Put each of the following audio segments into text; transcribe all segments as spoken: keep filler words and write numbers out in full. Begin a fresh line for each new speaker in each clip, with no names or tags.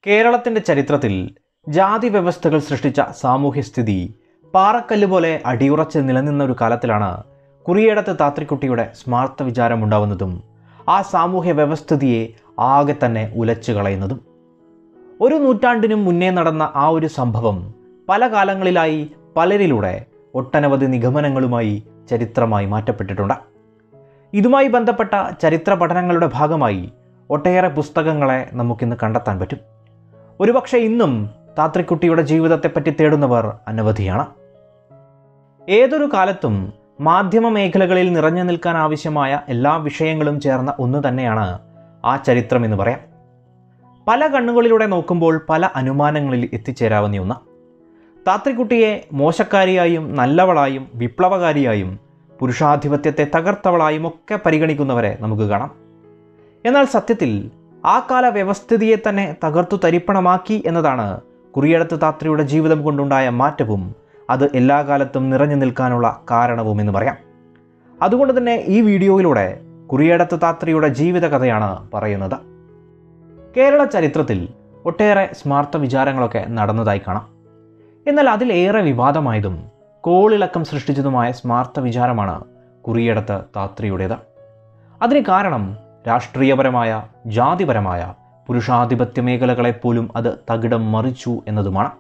കേരളത്തിൻ്റെ ചരിത്രത്തിൽ ജാതി വ്യവസ്ഥകൾ സൃഷ്ടിച്ച സാമൂഹ്യസ്ഥിതി പാറക്കല്ല് പോലെ അടിയുറച്ച് നിലനിന്ന ഒരു കാലത്തിലാണ് കുറിയേടത്ത് താത്രിക്കുട്ടിയുടെ സ്മാർത്ത വിചാരമുണ്ടാവുന്നതും ആ സാമൂഹ്യ വ്യവസ്ഥിതിയെ ആകെ തന്നെ ഉലച്ചു കളയുന്നതും. ഒരു നൂറ്റാണ്ടിനും മുന്നേ നടന്ന ആ ഒരു സംഭവം പല കാലങ്ങളിലായി പലരിലൂടെ ഒട്ടനവധി നിഗമനങ്ങളുമായി ചരിത്രമായി മാറ്റപ്പെട്ടിട്ടുണ്ട്. ഇതുമായി ബന്ധപ്പെട്ട ചരിത്ര പഠനങ്ങളുടെ ഭാഗമായി ഒട്ടേറെ പുസ്തകങ്ങളെ നമുക്കിന്ന് കണ്ടെത്താൻ പറ്റും. ഒരുപക്ഷെ ഇന്നും താത്രിക്കുട്ടിയുടെ ജീവിതത്തെപ്പറ്റി തേടുന്നവർ അനവധിയാണ്. ഏതൊരു കാലത്തും മാധ്യമ മേഖലകളിൽ നിറഞ്ഞു നിൽക്കാൻ ആവശ്യമായ എല്ലാ വിഷയങ്ങളും ചേർന്ന ഒന്ന് തന്നെയാണ് ആ ചരിത്രം എന്ന് പറയാം. പല കണ്ണുകളിലൂടെ നോക്കുമ്പോൾ പല അനുമാനങ്ങളിൽ എത്തിച്ചേരാവുന്ന ഒന്ന്. താത്രിക്കുട്ടിയെ മോശക്കാരിയായും നല്ലവളായും വിപ്ലവകാരിയായും പുരുഷാധിപത്യത്തെ തകർത്തവളായും ഒക്കെ പരിഗണിക്കുന്നവരെ നമുക്ക് കാണാം. എന്നാൽ സത്യത്തിൽ ആ കാല വ്യവസ്ഥിതിയെ തന്നെ തകർത്തു തരിപ്പണമാക്കി എന്നതാണ് കുറിയേടത്ത് താത്രിയുടെ ജീവിതം കൊണ്ടുണ്ടായ മാറ്റവും അത് എല്ലാ കാലത്തും നിറഞ്ഞു നിൽക്കാനുള്ള കാരണവും എന്ന് പറയാം. അതുകൊണ്ട് തന്നെ ഈ വീഡിയോയിലൂടെ കുറിയേടത്ത് താത്രിയുടെ ജീവിത കഥയാണ് പറയുന്നത്. കേരള ചരിത്രത്തിൽ ഒട്ടേറെ സ്മാർത്ത വിചാരങ്ങളൊക്കെ നടന്നതായി കാണാം. എന്നാൽ അതിലേറെ വിവാദമായതും കോളിളക്കം സൃഷ്ടിച്ചതുമായ സ്മാർത്ത വിചാരമാണ് കുറിയേടത്ത് താത്രിയുടേത്. അതിന് കാരണം രാഷ്ട്രീയപരമായ ജാതിപരമായ പുരുഷാധിപത്യ മേഖലകളെപ്പോലും അത് തകിടം മറിച്ചു എന്നതുമാണ്.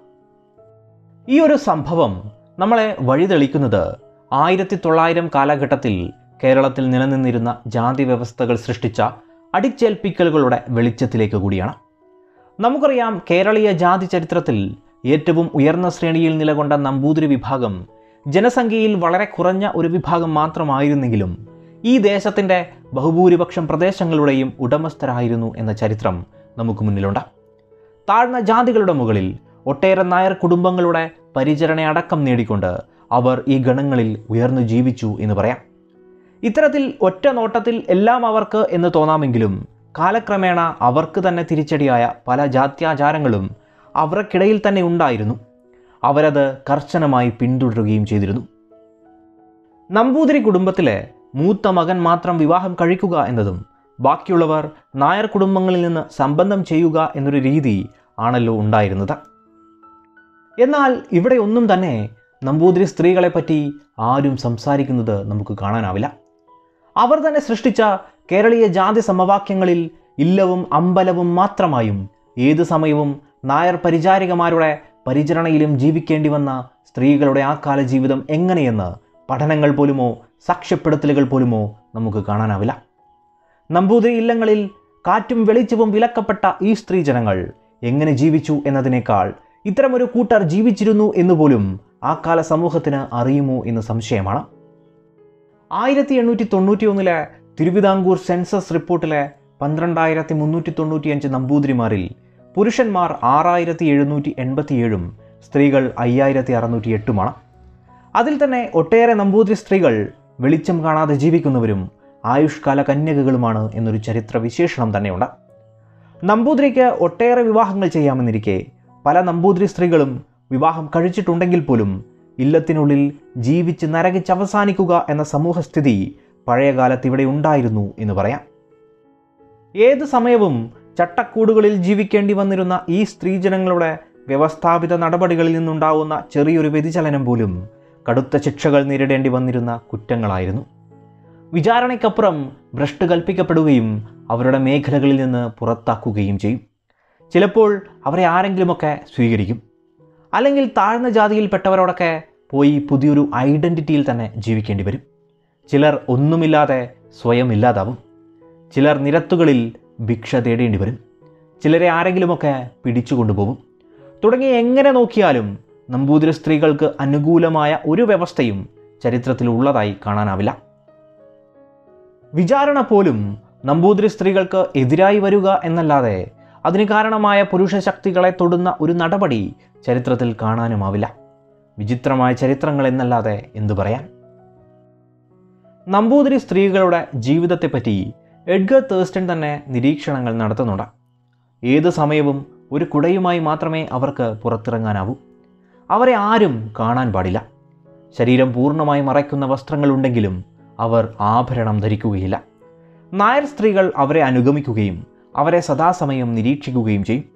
ഈ ഒരു സംഭവം നമ്മളെ വഴിതെളിക്കുന്നത് ആയിരത്തി തൊള്ളായിരം കാലഘട്ടത്തിൽ കേരളത്തിൽ നിലനിന്നിരുന്ന ജാതി വ്യവസ്ഥകൾ സൃഷ്ടിച്ച അടിച്ചേൽപ്പിക്കലുകളുടെ വെളിച്ചത്തിലേക്ക് കൂടിയാണ്. നമുക്കറിയാം, കേരളീയ ജാതി ചരിത്രത്തിൽ ഏറ്റവും ഉയർന്ന ശ്രേണിയിൽ നിലകൊണ്ട നമ്പൂതിരി വിഭാഗം ജനസംഖ്യയിൽ വളരെ കുറഞ്ഞ ഒരു വിഭാഗം മാത്രമായിരുന്നെങ്കിലും ഈ ദേശത്തിൻ്റെ ബഹുഭൂരിപക്ഷം പ്രദേശങ്ങളുടെയും ഉടമസ്ഥരായിരുന്നു എന്ന ചരിത്രം നമുക്ക് മുന്നിലുണ്ട്. താഴ്ന്ന ജാതികളുടെ മുകളിൽ ഒട്ടേറെ നായർ കുടുംബങ്ങളുടെ പരിചരണ അടക്കം നേടിക്കൊണ്ട് അവർ ഈ ഗണങ്ങളിൽ ഉയർന്നു ജീവിച്ചു എന്ന് പറയാം. ഇത്തരത്തിൽ ഒറ്റ നോട്ടത്തിൽ എല്ലാം അവർക്ക് എന്ന് തോന്നാമെങ്കിലും കാലക്രമേണ അവർക്ക് തന്നെ തിരിച്ചടിയായ പല ജാത്യാചാരങ്ങളും അവർക്കിടയിൽ തന്നെ ഉണ്ടായിരുന്നു. അവരത് കർശനമായി പിന്തുടരുകയും ചെയ്തിരുന്നു. നമ്പൂതിരി കുടുംബത്തിലെ മൂത്ത മകൻ മാത്രം വിവാഹം കഴിക്കുക എന്നതും ബാക്കിയുള്ളവർ നായർ കുടുംബങ്ങളിൽ നിന്ന് സംബന്ധം ചെയ്യുക എന്നൊരു രീതി ആണല്ലോ ഉണ്ടായിരുന്നത്. എന്നാൽ ഇവിടെ ഒന്നും തന്നെ നമ്പൂതിരി സ്ത്രീകളെ പറ്റി ആരും സംസാരിക്കുന്നത് നമുക്ക് കാണാനാവില്ല. അവർ തന്നെ സൃഷ്ടിച്ച കേരളീയ ജാതി സമവാക്യങ്ങളിൽ ഇല്ലവും അമ്പലവും മാത്രമായും ഏതു സമയവും നായർ പരിചാരികമാരുടെ പരിചരണയിലും ജീവിക്കേണ്ടി വന്ന സ്ത്രീകളുടെ ആ കാല ജീവിതം എങ്ങനെയെന്ന് പഠനങ്ങൾ പോലുമോ സാക്ഷ്യപ്പെടുത്തലുകൾ പോലുമോ നമുക്ക് കാണാനാവില്ല. നമ്പൂതിരി ഇല്ലങ്ങളിൽ കാറ്റും വെളിച്ചവും വിലക്കപ്പെട്ട ഈ സ്ത്രീജനങ്ങൾ എങ്ങനെ ജീവിച്ചു എന്നതിനേക്കാൾ ഇത്തരമൊരു കൂട്ടർ ജീവിച്ചിരുന്നു എന്നുപോലും ആ കാല സമൂഹത്തിന് അറിയുമോ എന്ന് സംശയമാണ്. ആയിരത്തി എണ്ണൂറ്റി തൊണ്ണൂറ്റി ഒന്നിലെ തിരുവിതാംകൂർ സെൻസസ് റിപ്പോർട്ടിലെ പന്ത്രണ്ടായിരത്തി മുന്നൂറ്റി തൊണ്ണൂറ്റിയഞ്ച് നമ്പൂതിരിമാരിൽ പുരുഷന്മാർ ആറായിരത്തി എഴുന്നൂറ്റി എൺപത്തിയേഴും സ്ത്രീകൾ അയ്യായിരത്തി അറുന്നൂറ്റി എട്ടുമാണ്. അതിൽ തന്നെ ഒട്ടേറെ നമ്പൂതിരി സ്ത്രീകൾ വെളിച്ചം കാണാതെ ജീവിക്കുന്നവരും ആയുഷ്കാല കന്യകകളുമാണ് എന്നൊരു ചരിത്ര വിശേഷണം തന്നെയുണ്ട്. നമ്പൂതിരിക്ക് ഒട്ടേറെ വിവാഹങ്ങൾ ചെയ്യാമെന്നിരിക്കെ പല നമ്പൂതിരി സ്ത്രീകളും വിവാഹം കഴിച്ചിട്ടുണ്ടെങ്കിൽ പോലും ഇല്ലത്തിനുള്ളിൽ ജീവിച്ച് നരകിച്ച് അവസാനിക്കുക എന്ന സമൂഹസ്ഥിതി പഴയകാലത്ത് ഇവിടെ ഉണ്ടായിരുന്നു എന്ന് പറയാം. ഏത് സമയവും ചട്ടക്കൂടുകളിൽ ജീവിക്കേണ്ടി വന്നിരുന്ന ഈ സ്ത്രീജനങ്ങളുടെ വ്യവസ്ഥാപിത നടപടികളിൽ നിന്നുണ്ടാവുന്ന ചെറിയൊരു വ്യതിചലനം പോലും കടുത്ത ശിക്ഷകൾ നേരിടേണ്ടി വന്നിരുന്ന കുറ്റങ്ങളായിരുന്നു. വിചാരണയ്ക്കപ്പുറം ഭ്രഷ്ട് കൽപ്പിക്കപ്പെടുകയും അവരുടെ മേഖലകളിൽ നിന്ന് പുറത്താക്കുകയും ചെയ്യും. ചിലപ്പോൾ അവരെ ആരെങ്കിലുമൊക്കെ സ്വീകരിക്കും, അല്ലെങ്കിൽ താഴ്ന്ന ജാതിയിൽപ്പെട്ടവരോടൊക്കെ പോയി പുതിയൊരു ഐഡൻറ്റിറ്റിയിൽ തന്നെ ജീവിക്കേണ്ടി വരും. ചിലർ ഒന്നുമില്ലാതെ സ്വയം ഇല്ലാതാവും. ചിലർ നിരത്തുകളിൽ ഭിക്ഷ തേടേണ്ടി വരും. ചിലരെ ആരെങ്കിലുമൊക്കെ പിടിച്ചു കൊണ്ടുപോകും. തുടങ്ങി എങ്ങനെ നോക്കിയാലും നമ്പൂതിരി സ്ത്രീകൾക്ക് അനുകൂലമായ ഒരു വ്യവസ്ഥയും ചരിത്രത്തിൽ ഉള്ളതായി കാണാനാവില്ല. വിചാരണ പോലും നമ്പൂതിരി സ്ത്രീകൾക്ക് എതിരായി വരിക എന്നല്ലാതെ അതിന് കാരണമായ പുരുഷ ശക്തികളെ തൊടുന്ന ഒരു നടപടി ചരിത്രത്തിൽ കാണാനുമാവില്ല. വിചിത്രമായ ചരിത്രങ്ങൾ എന്നല്ലാതെ എന്തു പറയാൻ. നമ്പൂതിരി സ്ത്രീകളുടെ ജീവിതത്തെപ്പറ്റി എഡ്ഗർ തേഴ്സ്റ്റൺ തന്നെ നിരീക്ഷണങ്ങൾ നടത്തുന്നുണ്ട്. ഏത് സമയവും ഒരു കുടയുമായി മാത്രമേ അവർക്ക് പുറത്തിറങ്ങാനാവൂ. അവരെ ആരും കാണാൻ പാടില്ല. ശരീരം പൂർണ്ണമായി മറയ്ക്കുന്ന വസ്ത്രങ്ങളുണ്ടെങ്കിലും അവർ ആഭരണം ധരിക്കുകയില്ല. നായർ സ്ത്രീകൾ അവരെ അനുഗമിക്കുകയും അവരെ സദാസമയം നിരീക്ഷിക്കുകയും ചെയ്യും.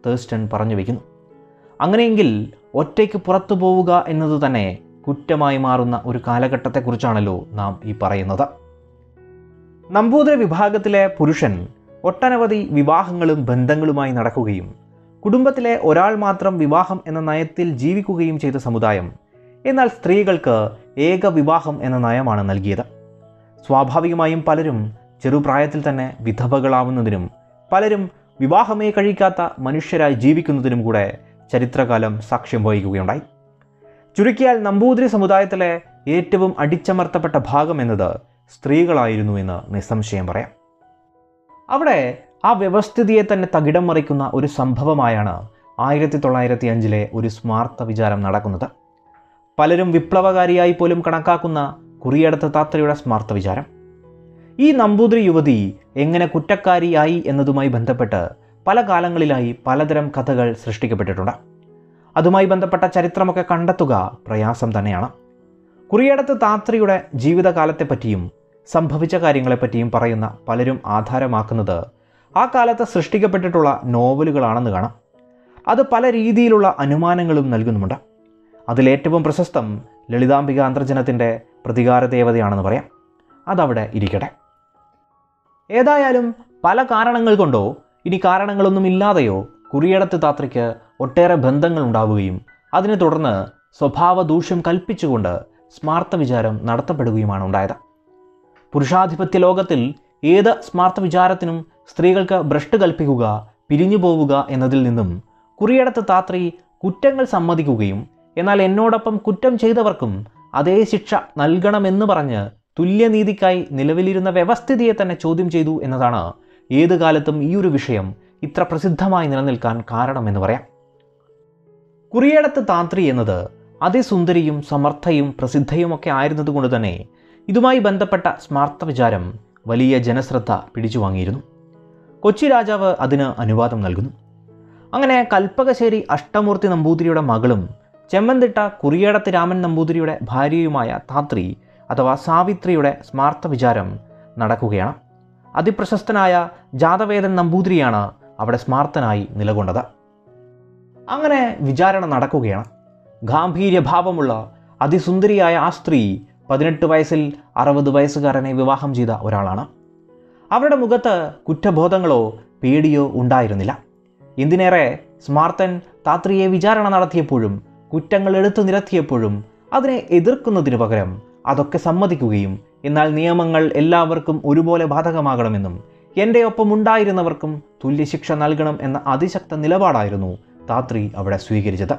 തേഴ്സ്റ്റൺ പറഞ്ഞു വയ്ക്കുന്നു. അങ്ങനെയെങ്കിൽ ഒറ്റയ്ക്ക് പുറത്തു പോവുക എന്നത് തന്നെ കുറ്റമായി മാറുന്ന ഒരു കാലഘട്ടത്തെക്കുറിച്ചാണല്ലോ നാം ഈ പറയുന്നത്. നമ്പൂതിരി വിഭാഗത്തിലെ പുരുഷൻ ഒട്ടനവധി വിവാഹങ്ങളും ബന്ധങ്ങളുമായി നടക്കുകയും കുടുംബത്തിലെ ഒരാൾ മാത്രം വിവാഹം എന്ന നയത്തിൽ ജീവിക്കുകയും ചെയ്ത സമുദായം. എന്നാൽ സ്ത്രീകൾക്ക് ഏക വിവാഹം എന്ന നയമാണ് നൽകിയത്. സ്വാഭാവികമായും പലരും ചെറുപ്രായത്തിൽ തന്നെ വിധവകളാവുന്നതിനും പലരും വിവാഹമേ കഴിക്കാത്ത മനുഷ്യരായി ജീവിക്കുന്നതിനും കൂടെ ചരിത്രകാലം സാക്ഷ്യം വഹിക്കുകയുണ്ടായി. ചുരുക്കിയാൽ നമ്പൂതിരി സമുദായത്തിലെ ഏറ്റവും അടിച്ചമർത്തപ്പെട്ട ഭാഗം എന്നത് സ്ത്രീകളായിരുന്നു എന്ന് നിസ്സംശയം പറയാം. അവിടെ ആ വ്യവസ്ഥിതിയെ തന്നെ തകിടം മറിക്കുന്ന ഒരു സംഭവമായാണ് ആയിരത്തി തൊള്ളായിരത്തി അഞ്ചിലെ ഒരു സ്മാർത്ത വിചാരം നടക്കുന്നത്. പലരും വിപ്ലവകാരിയായി പോലും കണക്കാക്കുന്ന കുറിയടത്ത് താത്രയുടെ സ്മാർത്ത വിചാരം. ഈ നമ്പൂതിരി യുവതി എങ്ങനെ കുറ്റക്കാരിയായി എന്നതുമായി ബന്ധപ്പെട്ട് പല കാലങ്ങളിലായി പലതരം കഥകൾ സൃഷ്ടിക്കപ്പെട്ടിട്ടുണ്ട്. അതുമായി ബന്ധപ്പെട്ട ചരിത്രമൊക്കെ കണ്ടെത്തുക പ്രയാസം തന്നെയാണ്. കുറിയടത്ത് താത്രയുടെ ജീവിതകാലത്തെപ്പറ്റിയും സംഭവിച്ച കാര്യങ്ങളെപ്പറ്റിയും പറയുന്ന പലരും ആധാരമാക്കുന്നത് ആ കാലത്ത് സൃഷ്ടിക്കപ്പെട്ടിട്ടുള്ള നോവലുകളാണെന്ന് കാണാം. അത് പല രീതിയിലുള്ള അനുമാനങ്ങളും നൽകുന്നുമുണ്ട്. അതിലേറ്റവും പ്രശസ്തം ലളിതാംബിക അന്തർജനത്തിൻ്റെ പ്രതികാര ദേവതയാണെന്ന് പറയാം. അതവിടെ ഇരിക്കട്ടെ. ഏതായാലും പല കാരണങ്ങൾ കൊണ്ടോ ഇനി കാരണങ്ങളൊന്നുമില്ലാതെയോ കുറിയടത്ത് താത്രയ്ക്ക് ഒട്ടേറെ ബന്ധങ്ങൾ ഉണ്ടാവുകയും അതിനെ തുടർന്ന് സ്വഭാവ ദൂഷ്യം കൽപ്പിച്ചുകൊണ്ട് സ്മാർത്ത വിചാരം നടത്തപ്പെടുകയുമാണ് ഉണ്ടായത്. പുരുഷാധിപത്യ ലോകത്തിൽ ഏത് സ്മാർത്ത വിചാരത്തിനും സ്ത്രീകൾക്ക് ഭ്രഷ്ട് കൽപ്പിക്കുക, പിരിഞ്ഞു പോവുക എന്നതിൽ നിന്നും കുറിയടത്ത് താത്രി കുറ്റങ്ങൾ സമ്മതിക്കുകയും എന്നാൽ എന്നോടൊപ്പം കുറ്റം ചെയ്തവർക്കും അതേ ശിക്ഷ നൽകണമെന്ന് പറഞ്ഞ് തുല്യനീതിക്കായി നിലവിലിരുന്ന വ്യവസ്ഥിതിയെ തന്നെ ചോദ്യം ചെയ്തു എന്നതാണ് ഏതു കാലത്തും ഈ ഒരു വിഷയം ഇത്ര പ്രസിദ്ധമായി നിലനിൽക്കാൻ കാരണമെന്ന് പറയാം. കുറിയടത്ത് താത്രി എന്നത് അതിസുന്ദരിയും സമർത്ഥയും പ്രസിദ്ധയുമൊക്കെ ആയിരുന്നതുകൊണ്ട് തന്നെ ഇതുമായി ബന്ധപ്പെട്ട സ്മാർത്ത വിചാരം വലിയ ജനശ്രദ്ധ പിടിച്ചു വാങ്ങിയിരുന്നു. കൊച്ചി രാജാവ് അതിന് അനുവാദം നൽകുന്നു. അങ്ങനെ കൽപ്പകശ്ശേരി അഷ്ടമൂർത്തി നമ്പൂതിരിയുടെ മകളും ചെമ്മന്തിട്ട കുറിയടത്ത് രാമൻ നമ്പൂതിരിയുടെ ഭാര്യയുമായ താത്രി അഥവാ സാവിത്രിയുടെ സ്മാർത്ത വിചാരം നടക്കുകയാണ്. അതിപ്രശസ്തനായ ജാതവേദൻ നമ്പൂതിരിയാണ് അവിടെ സ്മാർത്തനായി നിലകൊണ്ടത്. അങ്ങനെ വിചാരണ നടക്കുകയാണ്. ഗാംഭീര്യഭാവമുള്ള അതിസുന്ദരിയായ ആ സ്ത്രീ പതിനെട്ട് വയസ്സിൽ അറുപത് വയസ്സുകാരനെ വിവാഹം ചെയ്ത ഒരാളാണ്. അവരുടെ മുഖത്ത് കുറ്റബോധങ്ങളോ പേടിയോ ഉണ്ടായിരുന്നില്ല. എന്തിനേറെ സ്മാർത്തൻ താത്രിയെ വിചാരണ നടത്തിയപ്പോഴും കുറ്റങ്ങൾ എടുത്തു നിരത്തിയപ്പോഴും അതിനെ എതിർക്കുന്നതിനു പകരം അതൊക്കെ സമ്മതിക്കുകയും എന്നാൽ നിയമങ്ങൾ എല്ലാവർക്കും ഒരുപോലെ ബാധകമാകണമെന്നും എൻ്റെ ഒപ്പം ഉണ്ടായിരുന്നവർക്കും തുല്യശിക്ഷ നൽകണം എന്ന അതിശക്ത നിലപാടായിരുന്നു താത്രി അവിടെ സ്വീകരിച്ചത്.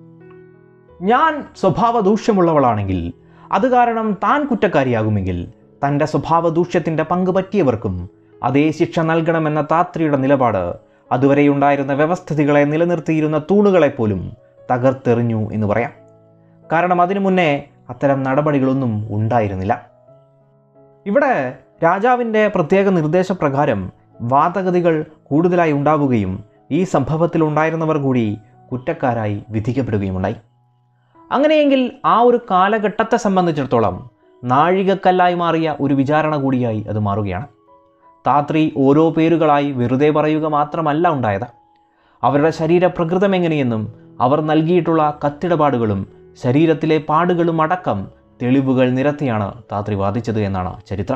ഞാൻ സ്വഭാവ ദൂഷ്യമുള്ളവളാണെങ്കിൽ അത് കാരണം താൻ കുറ്റക്കാരിയാകുമെങ്കിൽ തൻ്റെ സ്വഭാവ ദൂഷ്യത്തിൻ്റെ പങ്ക് പറ്റിയവർക്കും അതേ ശിക്ഷ നൽകണമെന്ന താത്രിയുടെ നിലപാട് അതുവരെയുണ്ടായിരുന്ന വ്യവസ്ഥിതികളെ നിലനിർത്തിയിരുന്ന തൂണുകളെപ്പോലും തകർത്തെറിഞ്ഞു എന്ന് പറയാം. കാരണം അതിനു മുന്നേ അത്തരം നടപടികളൊന്നും ഉണ്ടായിരുന്നില്ല. ഇവിടെ രാജാവിൻ്റെ പ്രത്യേക നിർദ്ദേശപ്രകാരം വാദഗതികൾ കൂടുതലായി ഉണ്ടാവുകയും ഈ സംഭവത്തിൽ ഉണ്ടായിരുന്നവർ കൂടി കുറ്റക്കാരായി വിധിക്കപ്പെടുകയുമുണ്ടായി. അങ്ങനെയെങ്കിൽ ആ ഒരു കാലഘട്ടത്തെ സംബന്ധിച്ചിടത്തോളം നാഴികക്കല്ലായി മാറിയ ഒരു വിചാരണ കൂടിയായി അത് മാറുകയാണ്. താത്രി ഓരോ പേരുകളായി വെറുതെ പറയുക മാത്രമല്ല ഉണ്ടായത്. അവരുടെ ശരീരപ്രകൃതം എങ്ങനെയെന്നും അവർ നൽകിയിട്ടുള്ള കത്തിടപാടുകളും ശരീരത്തിലെ പാടുകളും അടക്കം തെളിവുകൾ നിരത്തിയാണ് താത്രി വാദിച്ചത് എന്നാണ് ചരിത്രം.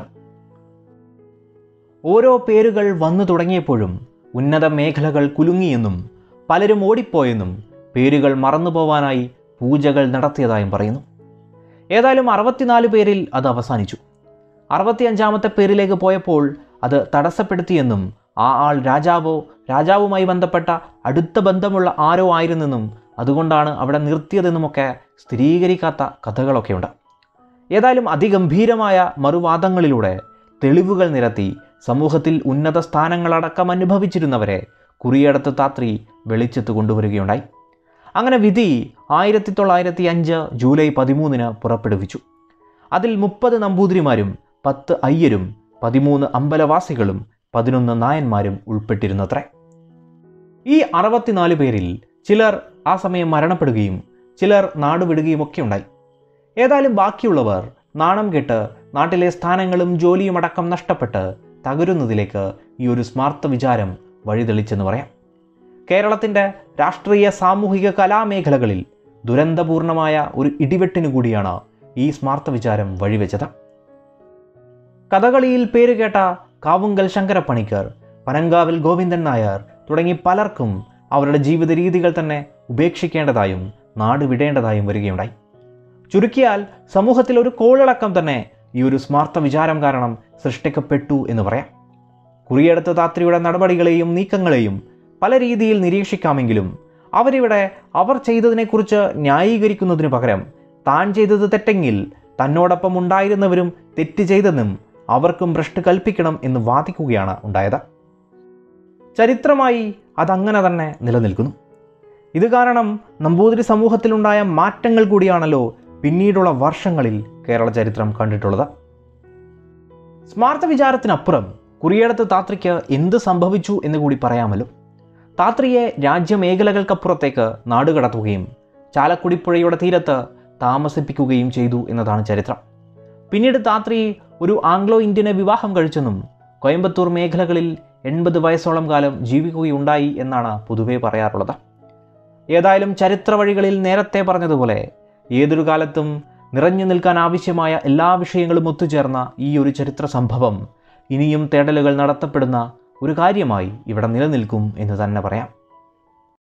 ഓരോ പേരുകൾ വന്നു തുടങ്ങിയപ്പോഴും ഉന്നത മേഖലകൾ കുലുങ്ങിയെന്നും പലരും ഓടിപ്പോയെന്നും പേരുകൾ മറന്നുപോവാനായി പൂജകൾ നടത്തിയതായും പറയുന്നു. ഏതായാലും അറുപത്തിനാല് പേരിൽ അത് അവസാനിച്ചു. അറുപത്തിയഞ്ചാമത്തെ പേരിലേക്ക് പോയപ്പോൾ അത് തടസ്സപ്പെടുത്തിയെന്നും ആ ആൾ രാജാവോ രാജാവുമായി ബന്ധപ്പെട്ട അടുത്ത ബന്ധമുള്ള ആരോ ആയിരുന്നെന്നും അതുകൊണ്ടാണ് അവിടെ നിർത്തിയതെന്നുമൊക്കെ സ്ഥിരീകരിക്കാത്ത കഥകളൊക്കെയുണ്ട്. ഏതായാലും അതിഗംഭീരമായ മറുവാദങ്ങളിലൂടെ തെളിവുകൾ നിരത്തി സമൂഹത്തിൽ ഉന്നത സ്ഥാനങ്ങളടക്കം അനുഭവിച്ചിരുന്നവരെ കുറിയടത്ത് താത്രി വെളിച്ചത്ത് കൊണ്ടുവരികയുണ്ടായി. അങ്ങനെ വിധി ആയിരത്തി തൊള്ളായിരത്തി അഞ്ച് ജൂലൈ പതിമൂന്നിന് പുറപ്പെടുവിച്ചു. അതിൽ മുപ്പത് നമ്പൂതിരിമാരും പത്ത് അയ്യരും പതിമൂന്ന് അമ്പലവാസികളും പതിനൊന്ന് നായന്മാരും ഉൾപ്പെട്ടിരുന്നത്രേ. ഈ അറുപത്തിനാല് പേരിൽ ചിലർ ആ സമയം മരണപ്പെടുകയും ചിലർ നാടുവിടുകയും ഒക്കെ ഉണ്ടായി. ഏതായാലും ബാക്കിയുള്ളവർ നാണം കെട്ട് നാട്ടിലെ സ്ഥാനങ്ങളും ജോലിയും അടക്കം നഷ്ടപ്പെട്ട് തകരുന്നതിലേക്ക് ഈ ഒരു സ്മാർത്ത വിചാരം വഴിതെളിച്ചെന്ന് പറയാം. കേരളത്തിൻ്റെ രാഷ്ട്രീയ സാമൂഹിക കലാമേഖലകളിൽ ദുരന്തപൂർണമായ ഒരു ഇടിവെട്ടിനു കൂടിയാണ് ഈ സ്മാർത്ത വിചാരം വഴിവെച്ചത്. കഥകളിയിൽ പേരുകേട്ട കാവുങ്കൽ ശങ്കരപ്പണിക്കർ, പനങ്കാവിൽ ഗോവിന്ദൻ നായർ തുടങ്ങി പലർക്കും അവരുടെ ജീവിത രീതികൾ തന്നെ ഉപേക്ഷിക്കേണ്ടതായും നാട് വിടേണ്ടതായും വരികയുണ്ടായി. ചുരുക്കിയാൽ സമൂഹത്തിൽ ഒരു കോളിളക്കം തന്നെ ഈ ഒരു സ്മാർത്ത വിചാരം കാരണം സൃഷ്ടിക്കപ്പെട്ടു എന്ന് പറയാം. കുറിയെടുത്ത താത്രിയുടെ നടപടികളെയും നീക്കങ്ങളെയും പല രീതിയിൽ നിരീക്ഷിക്കാമെങ്കിലും അവരിവിടെ അവർ ചെയ്തതിനെക്കുറിച്ച് ന്യായീകരിക്കുന്നതിനു പകരം താൻ ചെയ്തത് തെറ്റെങ്കിൽ തന്നോടൊപ്പം ഉണ്ടായിരുന്നവരും തെറ്റ് ചെയ്തെന്നും അവർക്കും ഭ്രഷ്ട് കൽപ്പിക്കണം എന്ന് വാദിക്കുകയാണ് ഉണ്ടായത്. ചരിത്രമായി അതങ്ങനെ തന്നെ നിലനിൽക്കുന്നു. ഇത് കാരണം നമ്പൂതിരി സമൂഹത്തിലുണ്ടായ മാറ്റങ്ങൾ കൂടിയാണല്ലോ പിന്നീടുള്ള വർഷങ്ങളിൽ കേരള ചരിത്രം കണ്ടിട്ടുള്ളത്. സ്മാർത്ത വിചാരത്തിനപ്പുറം കുറിയെടുത്ത താത്രിക്ക് എന്ത് സംഭവിച്ചു എന്ന് കൂടി പറയാമല്ലോ. താത്രിയെ രാജ്യമേഖലകൾക്കപ്പുറത്തേക്ക് നാടുകടത്തുകയും ചാലക്കുടിപ്പുഴയുടെ തീരത്ത് താമസിപ്പിക്കുകയും ചെയ്തു എന്നതാണ് ചരിത്രം. പിന്നീട് താത്രി ഒരു ആംഗ്ലോ ഇന്ത്യനെ വിവാഹം കഴിച്ചെന്നും കോയമ്പത്തൂർ മേഖലകളിൽ എൺപത് വയസ്സോളം കാലം ജീവിക്കുകയുണ്ടായി എന്നാണ് പൊതുവെ പറയാറുള്ളത്. ഏതായാലും ചരിത്ര വഴികളിൽ നേരത്തെ പറഞ്ഞതുപോലെ ഏതൊരു കാലത്തും നിറഞ്ഞു നിൽക്കാൻ ആവശ്യമായ എല്ലാ വിഷയങ്ങളും ഒത്തുചേർന്ന ഈ ഒരു ചരിത്ര സംഭവം ഇനിയും തേടലുകൾ നടത്തപ്പെടുന്ന ഒരു കാര്യമായി ഇവിടെ നിലനിൽക്കും എന്ന് തന്നെ പറയാം.